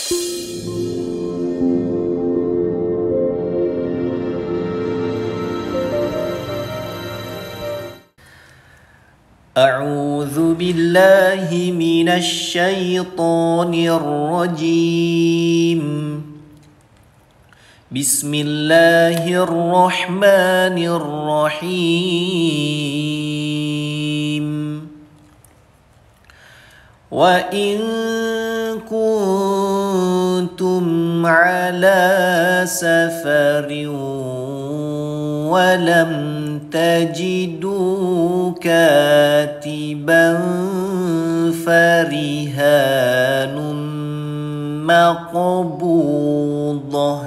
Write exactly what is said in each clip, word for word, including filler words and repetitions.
أعوذ بالله من الشيطان الرجيم. بسم الله الرحمن الرحيم. وإن كنتم على سفر ولم تجدوا كاتبا فرهان مقبوضة،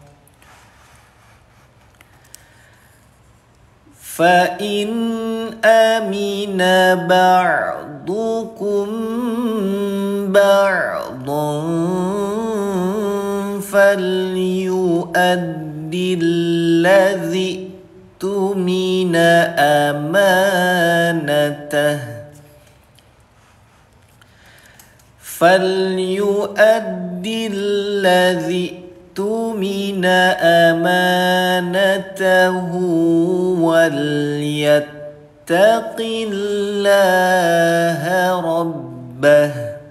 فإن أمن بعضكم بعضا فليؤدي الذي اؤتمن أمانته فليؤدي الذي اؤتمن أمانته وليتق الله ربه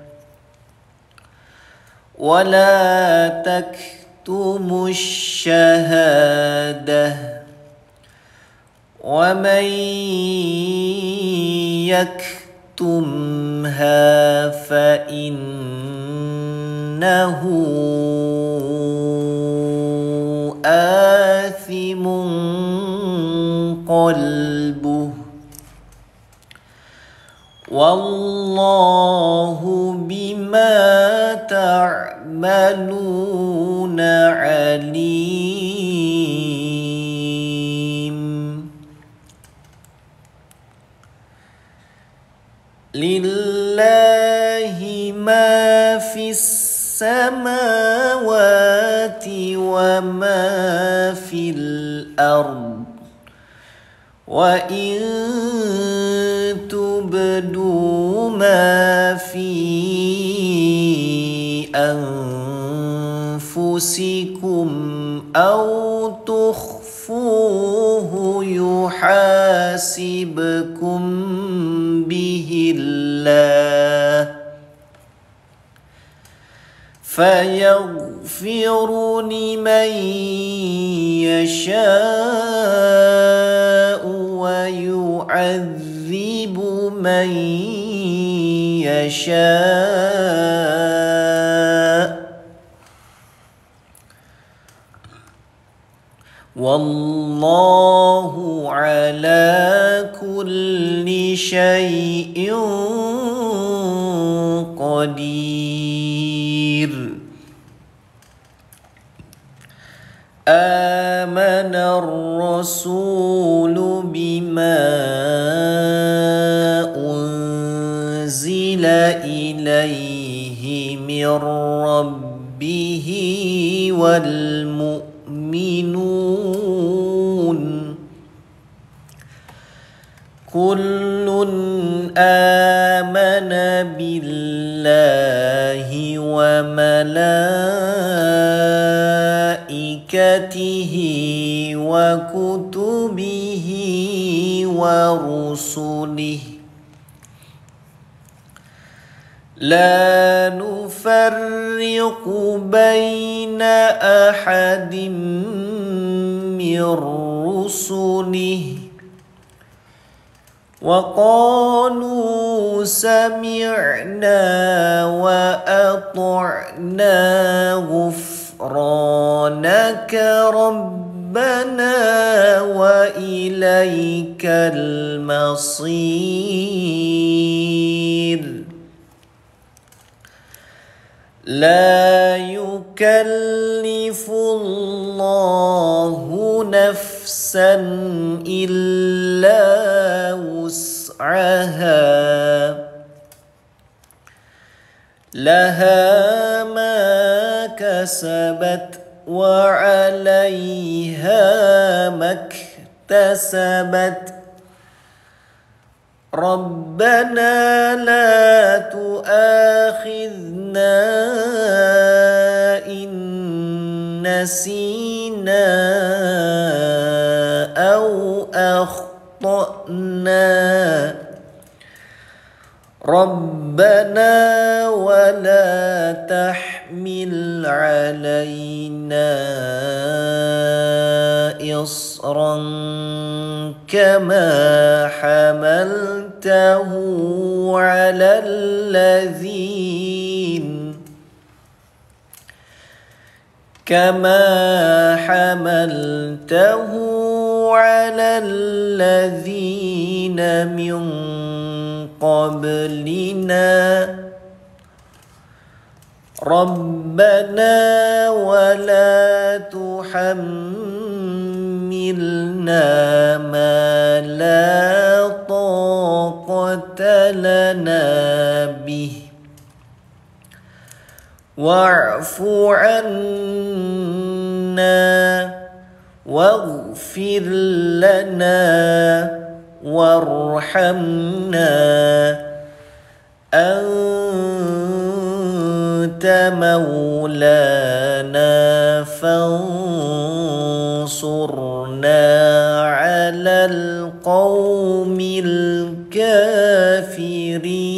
ولا تكتموا الشهادة، ومن يكتمها فإنه آثم قلبه والله بما تعملون عليم. لله ما في السماوات وما في الأرض، وإن تبدوا ما في أنفسكم أو تخفوه يحاسبكم به الله فيغفر لمن يشاء ويعذب من يشاء، والله على كل شيء قدير. آمن الرسول بما أنزل إليه من ربه والمؤمنون كل آمن بالله وملائكته وكتبه ورسله لا نفرق بين أحد من رسله وقالوا سمعنا وأطعنا غفرانك ربنا وإليك المصير. لا يكلف الله نفسا إلا وسعها لها ما كسبت وعليها ما اكتسبت ربنا لا تؤاخذنا نسينا أو أخطأنا ربنا ولا تحمل علينا إصرا كما حملته على الذين كما حملته على الذين من قبلنا ربنا ولا تحملنا ما لا طاقة لنا به واعف عنا واغفر لنا وارحمنا أنت مولانا فانصرنا على القوم الكافرين.